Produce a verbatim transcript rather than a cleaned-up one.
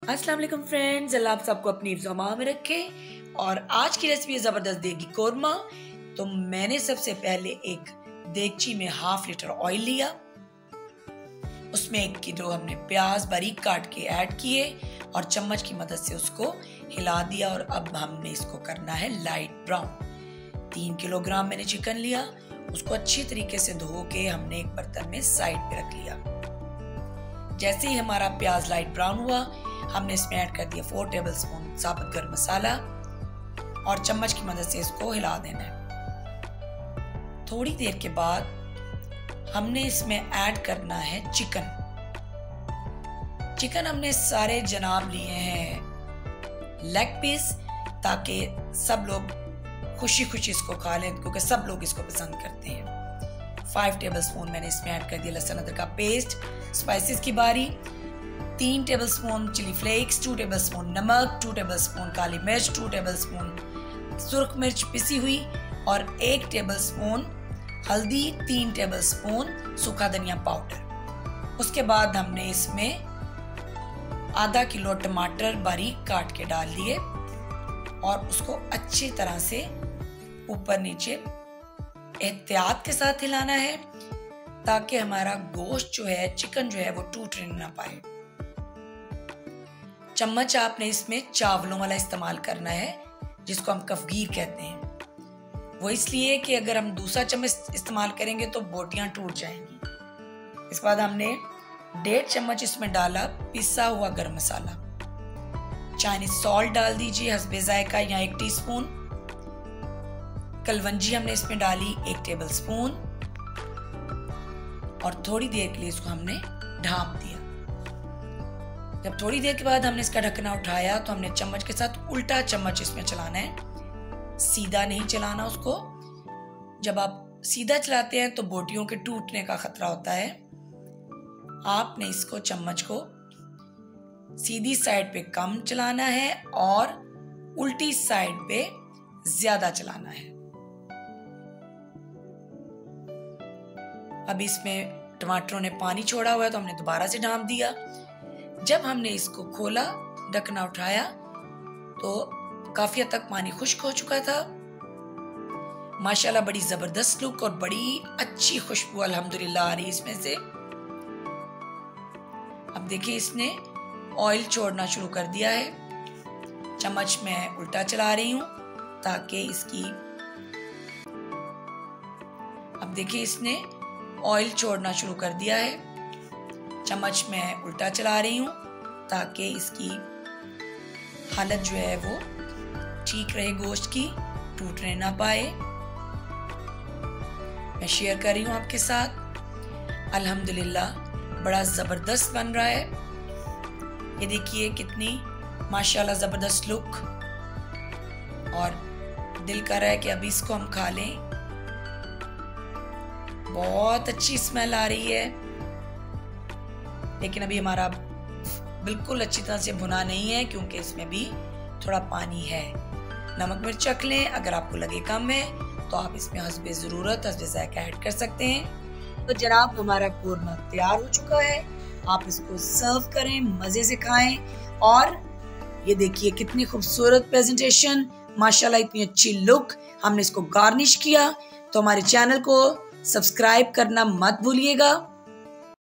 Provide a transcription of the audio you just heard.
अस्सलाम वालेकुम फ्रेंड्स, अल्लाह आप सबको अपनी हिफ्ज़-ओ-अमान में रखे। और आज की रेसिपी ज़बरदस्त देगी कोरमा। तो मैंने सबसे पहले एक देगची में हाफ लीटर ऑयल लिया, उसमें एक किलो हमने प्याज बारीक काट के ऐड किए और चम्मच की मदद से उसको हिला दिया। और अब हमने इसको करना है लाइट ब्राउन। तीन किलोग्राम मैंने चिकन लिया, उसको अच्छी तरीके से धो के हमने एक बर्तन में साइड पे रख लिया। जैसे ही हमारा प्याज लाइट ब्राउन हुआ, हमने इसमें ऐड कर दिया फोर टेबल स्पून साबुत गरम मसाला और चम्मच की मदद से इसको हिला देना है। थोड़ी देर के बाद हमने इसमें ऐड करना है चिकन। चिकन हमने सारे जनाब लिए हैं लेग पीस, ताकि सब लोग खुशी खुशी इसको खा लें, क्योंकि सब लोग इसको पसंद करते हैं। फाइव टेबल स्पून मैंने इसमें ऐड कर दिया लहसुन अदरक का पेस्ट। स्पाइसेस की बारी, तीन table spoon chilli flakes, two table spoon नमक, टू टेबल स्पून काली मिर्च, टू टेबल स्पून सुर्ख मिर्च पिसी हुई और एक टेबल स्पून हल्दी, तीन टेबल स्पून सूखा धनिया पाउडर। उसके बाद हमने इसमें आधा किलो टमाटर बारीक काट के डाल दिए और उसको अच्छी तरह से ऊपर नीचे एहतियात के साथ हिलाना है, ताकि हमारा गोश्त जो है, चिकन जो है, वो टूटने ना पाए। चम्मच आपने इसमें चावलों वाला इस्तेमाल करना है, जिसको हम कफगीर कहते हैं। वो इसलिए कि अगर हम दूसरा चम्मच इस्तेमाल करेंगे तो बोटियां टूट जाएंगी। इसके बाद हमने डेढ़ चम्मच इसमें डाला पिसा हुआ गरम मसाला। चाइनीज सॉल्ट डाल दीजिए हस्बे जायका या एक टीस्पून। कलवंजी हमने इसमें डाली एक टेबल स्पून और थोड़ी देर के लिए इसको हमने ढांप दिया। जब थोड़ी देर के बाद हमने इसका ढक्कना उठाया तो हमने चम्मच के साथ उल्टा चम्मच इसमें चलाना है, सीधा नहीं चलाना उसको। जब आप सीधा चलाते हैं तो बोटियों के टूटने का खतरा होता है। आपने इसको चम्मच को सीधी साइड पे कम चलाना है और उल्टी साइड पे ज्यादा चलाना है। अब इसमें टमाटरों ने पानी छोड़ा हुआ है तो हमने दोबारा से ढांप दिया। जब हमने इसको खोला, ढकना उठाया, तो काफी हद तक पानी खुश्क हो चुका था। माशाल्लाह बड़ी जबरदस्त लुक और बड़ी अच्छी खुशबू अल्हम्दुलिल्लाह आ रही इसमें से। अब देखिए इसने ऑयल छोड़ना शुरू कर दिया है। चम्मच में उल्टा चला रही हूं ताकि इसकी, अब देखिए इसने ऑयल छोड़ना शुरू कर दिया है। चम्मच में उल्टा चला रही हूँ ताकि इसकी हालत जो है वो ठीक रहे, गोश्त की टूटने ना पाए। मैं शेयर कर रही हूँ आपके साथ। अल्हम्दुलिल्लाह बड़ा ज़बरदस्त बन रहा है। ये देखिए कितनी माशाल्लाह ज़बरदस्त लुक, और दिल कर रहा है कि अभी इसको हम खा लें। बहुत अच्छी स्मेल आ रही है, लेकिन अभी हमारा बिल्कुल अच्छी तरह से भुना नहीं है क्योंकि इसमें भी थोड़ा पानी है। नमक मिर्च चख लें, अगर आपको लगे कम है तो आप इसमें हस्बे ज़रूरत हस्बे जायका ऐड कर सकते हैं। तो जनाब हमारा कोरमा तैयार हो चुका है। आप इसको सर्व करें, मज़े से खाएं। और ये देखिए कितनी खूबसूरत प्रेजेंटेशन, माशाल्लाह इतनी अच्छी लुक। हमने इसको गार्निश किया। तो हमारे चैनल को सब्सक्राइब करना मत भूलिएगा।